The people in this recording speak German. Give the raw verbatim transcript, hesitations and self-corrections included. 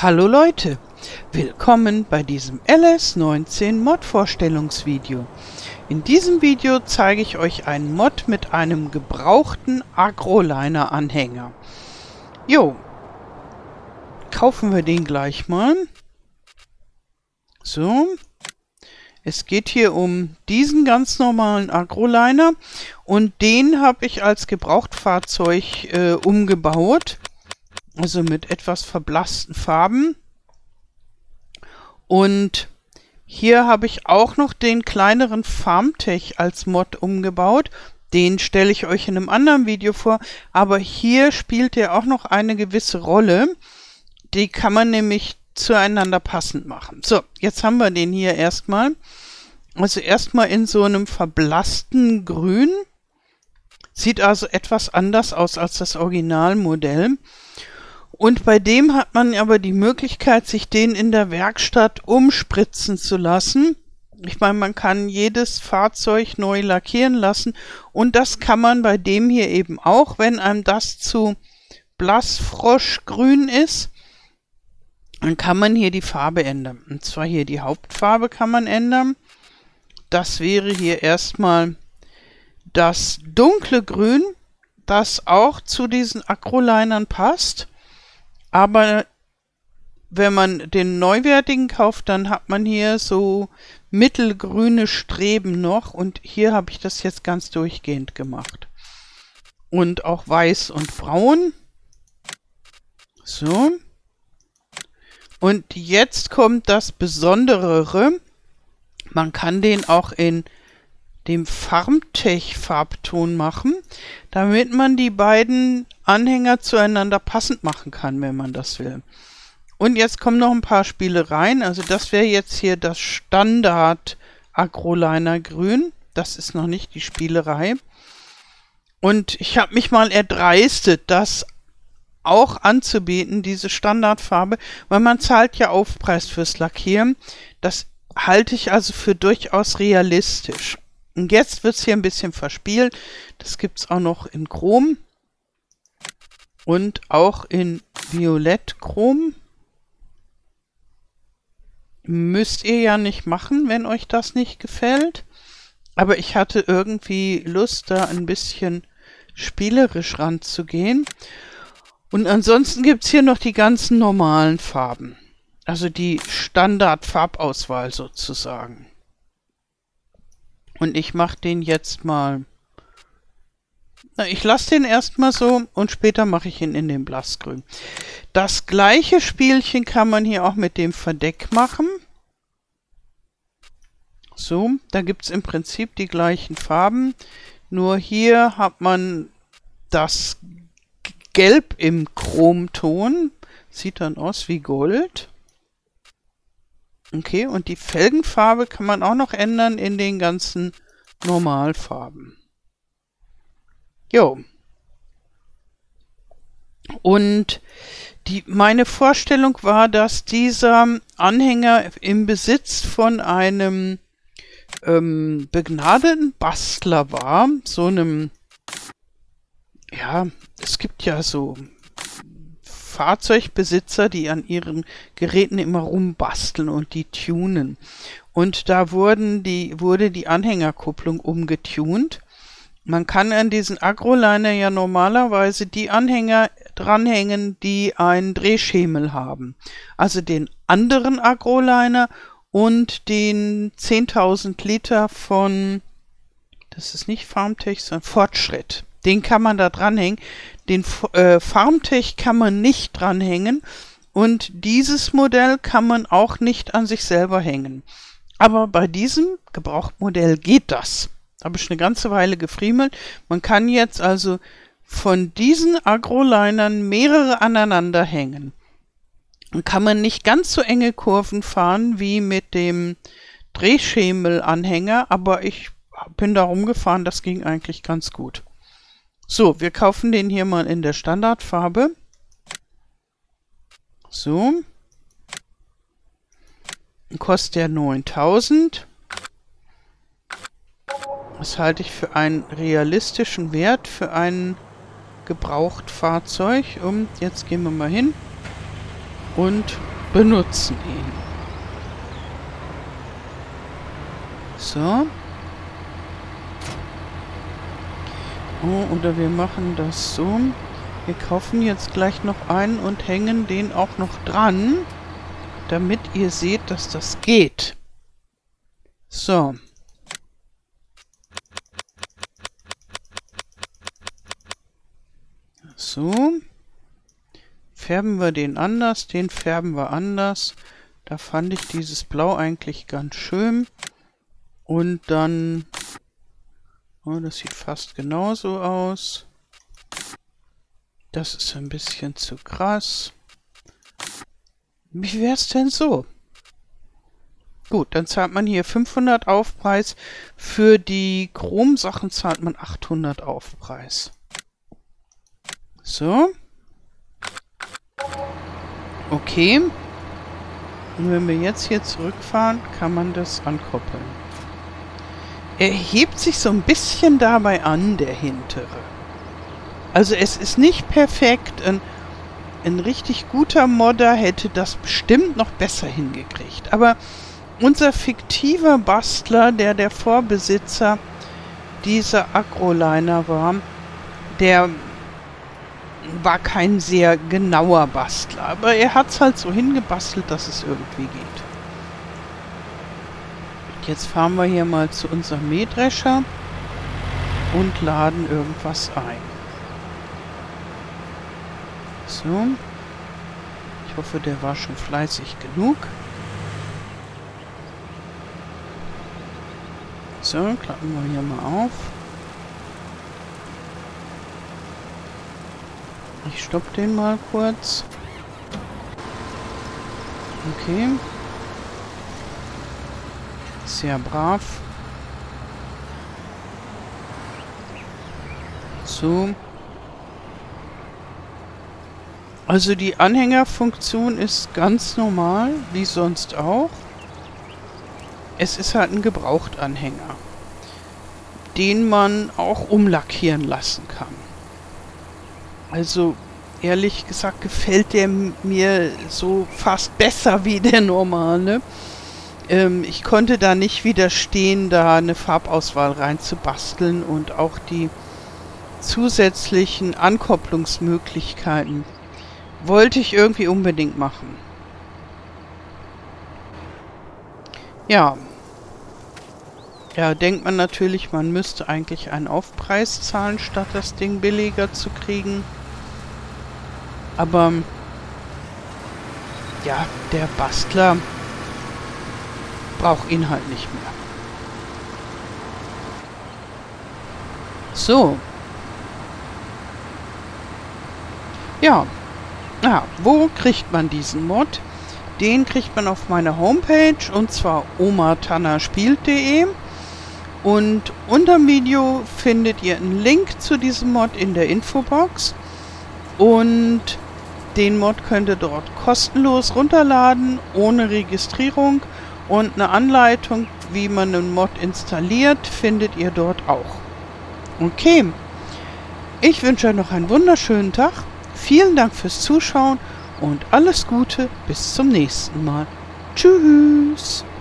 Hallo Leute, willkommen bei diesem L S neunzehn Mod Vorstellungsvideo. In diesem Video zeige ich euch einen Mod mit einem gebrauchten Agroliner Anhänger. Jo, kaufen wir den gleich mal. So, es geht hier um diesen ganz normalen Agroliner und den habe ich als Gebrauchtfahrzeug äh, umgebaut. Also mit etwas verblassten Farben. Und hier habe ich auch noch den kleineren Farmtech als Mod umgebaut. Den stelle ich euch in einem anderen Video vor. Aber hier spielt er auch noch eine gewisse Rolle. Die kann man nämlich zueinander passend machen. So, jetzt haben wir den hier erstmal. Also erstmal in so einem verblassten Grün. Sieht also etwas anders aus als das Originalmodell. Und bei dem hat man aber die Möglichkeit, sich den in der Werkstatt umspritzen zu lassen. Ich meine, man kann jedes Fahrzeug neu lackieren lassen. Und das kann man bei dem hier eben auch, wenn einem das zu blassfroschgrün ist. Dann kann man hier die Farbe ändern. Und zwar hier die Hauptfarbe kann man ändern. Das wäre hier erstmal das dunkle Grün, das auch zu diesen Agrolinern passt. Aber wenn man den neuwertigen kauft, dann hat man hier so mittelgrüne Streben noch. Und hier habe ich das jetzt ganz durchgehend gemacht. Und auch weiß und braun. So. Und jetzt kommt das Besonderere. Man kann den auch in dem Farmtech-Farbton machen, damit man die beiden Anhänger zueinander passend machen kann, wenn man das will. Und jetzt kommen noch ein paar Spielereien. Also das wäre jetzt hier das Standard Agroliner Grün. Das ist noch nicht die Spielerei. Und ich habe mich mal erdreistet, das auch anzubieten, diese Standardfarbe, weil man zahlt ja Aufpreis fürs Lackieren. Das halte ich also für durchaus realistisch. Und jetzt wird es hier ein bisschen verspielt. Das gibt es auch noch in Chrom. Und auch in Violett-Chrom. Müsst ihr ja nicht machen, wenn euch das nicht gefällt. Aber ich hatte irgendwie Lust, da ein bisschen spielerisch ranzugehen. Und ansonsten gibt es hier noch die ganzen normalen Farben. Also die Standard-Farbauswahl sozusagen. Und ich mache den jetzt mal, na, ich lasse den erstmal so und später mache ich ihn in den Blassgrün. Das gleiche Spielchen kann man hier auch mit dem Verdeck machen. So, da gibt es im Prinzip die gleichen Farben. Nur hier hat man das Gelb im Chromton. Sieht dann aus wie Gold. Okay, und die Felgenfarbe kann man auch noch ändern in den ganzen Normalfarben. Jo. Und die, meine Vorstellung war, dass dieser Anhänger im Besitz von einem ähm, begnadeten Bastler war. So einem, ja, es gibt ja so Fahrzeugbesitzer, die an ihren Geräten immer rumbasteln und die tunen. Und da wurden die, wurde die Anhängerkupplung umgetunt. Man kann an diesen Agroliner ja normalerweise die Anhänger dranhängen, die einen Drehschemel haben. Also den anderen Agroliner und den zehntausend Liter von, das ist nicht Farmtech, sondern Fortschritt. Den kann man da dranhängen. Den äh, Farmtech kann man nicht dranhängen und dieses Modell kann man auch nicht an sich selber hängen. Aber bei diesem Gebrauchtmodell geht das. Da habe ich eine ganze Weile gefriemelt. Man kann jetzt also von diesen Agrolinern mehrere aneinander hängen. Dann kann man nicht ganz so enge Kurven fahren wie mit dem Drehschemelanhänger, aber ich bin da rumgefahren, das ging eigentlich ganz gut. So, wir kaufen den hier mal in der Standardfarbe. So. Kostet der neuntausend. Das halte ich für einen realistischen Wert für ein Gebrauchtfahrzeug. Und jetzt gehen wir mal hin und benutzen ihn. So. Oh, oder wir machen das so. Wir kaufen jetzt gleich noch einen und hängen den auch noch dran, damit ihr seht, dass das geht. So. So. Färben wir den anders, den färben wir anders. Da fand ich dieses Blau eigentlich ganz schön. Und dann... Oh, das sieht fast genauso aus. Das ist ein bisschen zu krass. Wie wäre es denn so? Gut, dann zahlt man hier fünfhundert Aufpreis. Für die Chrom-Sachen zahlt man achthundert Aufpreis. So. Okay. Und wenn wir jetzt hier zurückfahren, kann man das ankoppeln. Er hebt sich so ein bisschen dabei an, der hintere. Also es ist nicht perfekt. Ein, ein richtig guter Modder hätte das bestimmt noch besser hingekriegt. Aber unser fiktiver Bastler, der der Vorbesitzer dieser Agroliner war, der war kein sehr genauer Bastler. Aber er hat es halt so hingebastelt, dass es irgendwie geht. Jetzt fahren wir hier mal zu unserem Mähdrescher und laden irgendwas ein. So. Ich hoffe, der war schon fleißig genug. So, klappen wir hier mal auf. Ich stoppe den mal kurz. Okay. Sehr brav. So. Also die Anhängerfunktion ist ganz normal, wie sonst auch. Es ist halt ein Gebrauchtanhänger, den man auch umlackieren lassen kann. Also ehrlich gesagt gefällt der mir so fast besser wie der normale. Ähm, ich konnte da nicht widerstehen, da eine Farbauswahl reinzubasteln und auch die zusätzlichen Ankopplungsmöglichkeiten wollte ich irgendwie unbedingt machen. Ja. Ja, denkt man natürlich, man müsste eigentlich einen Aufpreis zahlen, statt das Ding billiger zu kriegen. Aber ja, der Bastler braucht ihn halt nicht mehr. So. Ja. Ah, wo kriegt man diesen Mod? Den kriegt man auf meiner Homepage, und zwar omatannerspielt punkt de. Und unter dem Video findet ihr einen Link zu diesem Mod in der Infobox. Und den Mod könnt ihr dort kostenlos runterladen, ohne Registrierung. Und eine Anleitung, wie man einen Mod installiert, findet ihr dort auch. Okay. Ich wünsche euch noch einen wunderschönen Tag. Vielen Dank fürs Zuschauen und alles Gute. Bis zum nächsten Mal. Tschüss.